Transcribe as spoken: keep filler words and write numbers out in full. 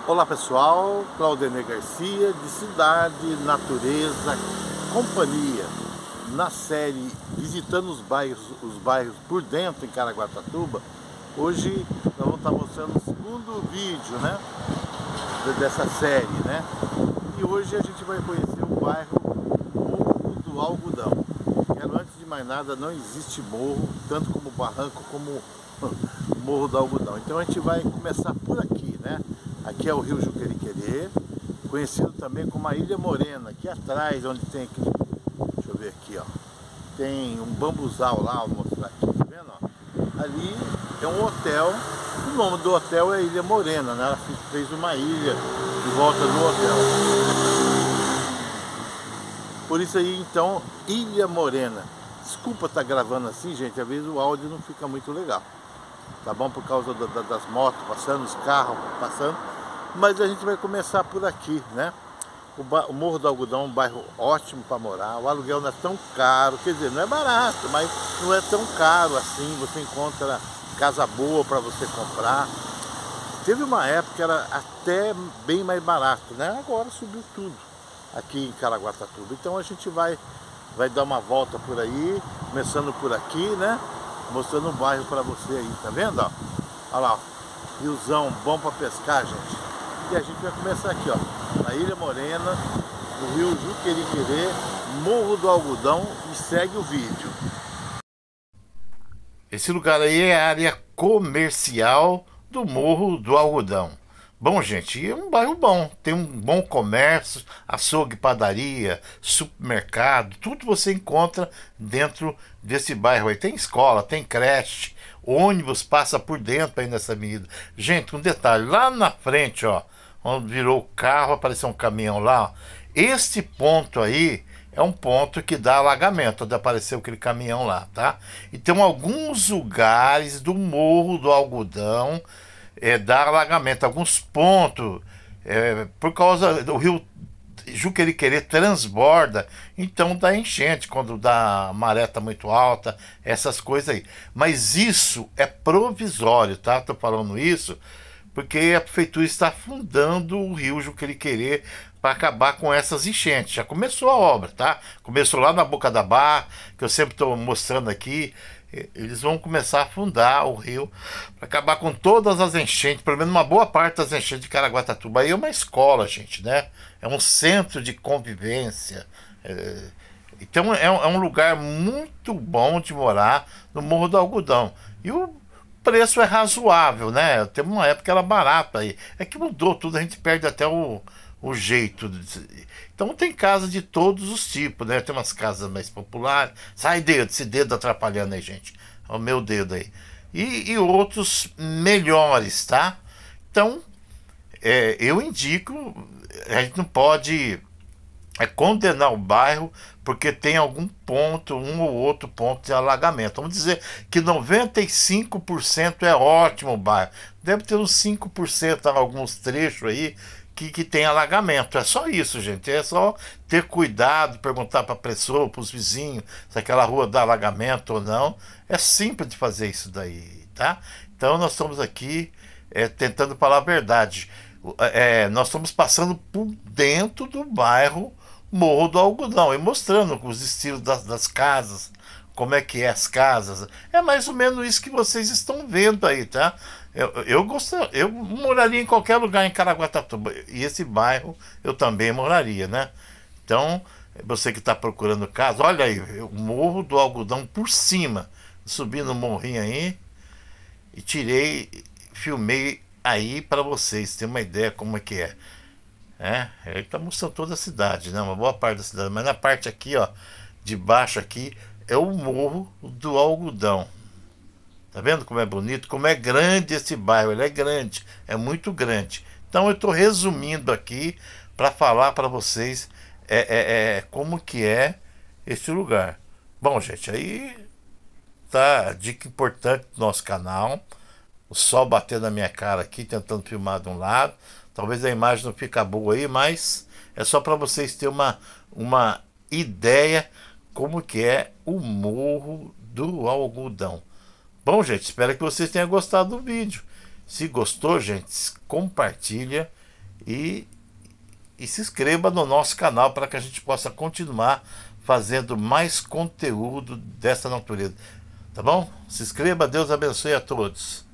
Olá pessoal, Claudemir Garcia de Cidade, Natureza, Companhia, na série Visitando os bairros, os bairros por dentro em Caraguatatuba. Hoje nós vamos estar mostrando o segundo vídeo, né, dessa série, né? E hoje a gente vai conhecer o bairro Morro do Algodão. Quero, antes de mais nada, não existe morro, tanto como barranco como Morro do Algodão. Então a gente vai começar por aqui, né? Aqui é o Rio Juqueriquerê, conhecido também como a Ilha Morena. Aqui atrás, onde tem aqui, deixa eu ver aqui, ó, tem um bambuzal lá, vou mostrar aqui, tá vendo? Ó? Ali é um hotel, o nome do hotel é Ilha Morena, né? Ela fez uma ilha de volta do hotel. Por isso aí, então, Ilha Morena. Desculpa estar gravando assim, gente, às vezes o áudio não fica muito legal, tá bom? Por causa da, da, das motos passando, os carros passando. Mas a gente vai começar por aqui, né? O, o Morro do Algodão é um bairro ótimo para morar. O aluguel não é tão caro, quer dizer, não é barato, mas não é tão caro assim. Você encontra casa boa para você comprar. Teve uma época que era até bem mais barato, né? Agora subiu tudo aqui em Caraguatatuba. Então a gente vai, vai dar uma volta por aí, começando por aqui, né? Mostrando o bairro para você aí, tá vendo? Ó? Olha lá, ó. Riozão bom para pescar, gente. E a gente vai começar aqui, ó, na Ilha Morena, no Rio Juqueriquerê, Morro do Algodão, e segue o vídeo. Esse lugar aí é a área comercial do Morro do Algodão. Bom, gente, é um bairro bom, tem um bom comércio, açougue, padaria, supermercado, tudo você encontra dentro desse bairro aí. Tem escola, tem creche, ônibus passa por dentro aí nessa avenida. Gente, um detalhe, lá na frente, ó, onde virou o carro, apareceu um caminhão lá, ó, este ponto aí é um ponto que dá alagamento, onde apareceu aquele caminhão lá, tá? E tem alguns lugares do Morro do Algodão É, dá alagamento, alguns pontos, é, por causa do rio Juqueriquerê transborda, então dá enchente quando dá maré tá muito alta, essas coisas aí. Mas isso é provisório, tá? Tô falando isso porque a prefeitura está afundando o rio Juqueriquerê para acabar com essas enchentes. Já começou a obra, tá? Começou lá na Boca da Barra, que eu sempre estou mostrando aqui. Eles vão começar a afundar o rio para acabar com todas as enchentes, pelo menos uma boa parte das enchentes de Caraguatatuba. Aí é uma escola, gente, né? É um centro de convivência. É... Então é um, é um lugar muito bom de morar no Morro do Algodão. E o preço é razoável, né? Tem uma época que era barato aí. É que mudou tudo, a gente perde até o, o jeito. De... Então tem casa de todos os tipos, né? Tem umas casas mais populares. Sai dedo, esse dedo atrapalhando aí, gente. É o meu dedo aí. E, e outros melhores, tá? Então, é, eu indico, a gente não pode é, condenar o bairro porque tem algum ponto, um ou outro ponto de alagamento. Vamos dizer que noventa e cinco por cento é ótimo o bairro. Deve ter uns cinco por cento em alguns trechos aí Que, que tem alagamento. É só isso, gente. É só ter cuidado, perguntar para a pessoa, para os vizinhos, se aquela rua dá alagamento ou não. É simples de fazer isso daí, tá? Então nós estamos aqui é, tentando falar a verdade. É, nós estamos passando por dentro do bairro Morro do Algodão e mostrando os estilos das, das casas, como é que é as casas. É mais ou menos isso que vocês estão vendo aí, tá? Eu, eu, gostaria, eu moraria em qualquer lugar em Caraguatatuba. E esse bairro eu também moraria, né? Então, você que está procurando casa, olha aí, o Morro do Algodão por cima. Subi no morrinho aí e tirei, filmei aí para vocês terem uma ideia como é que é. É, ele está mostrando toda a cidade, né? Uma boa parte da cidade. Mas na parte aqui, ó, de baixo aqui, é o Morro do Algodão. Tá vendo como é bonito? Como é grande esse bairro? Ele é grande, é muito grande. Então eu estou resumindo aqui para falar para vocês é, é, é, como que é esse lugar. Bom, gente, aí tá a dica importante do nosso canal. O sol batendo na minha cara aqui, tentando filmar de um lado. Talvez a imagem não fique boa aí, mas é só para vocês terem uma, uma ideia como que é o Morro do Algodão. Bom, gente, espero que vocês tenham gostado do vídeo. Se gostou, gente, compartilha e, e se inscreva no nosso canal para que a gente possa continuar fazendo mais conteúdo dessa natureza. Tá bom? Se inscreva, Deus abençoe a todos.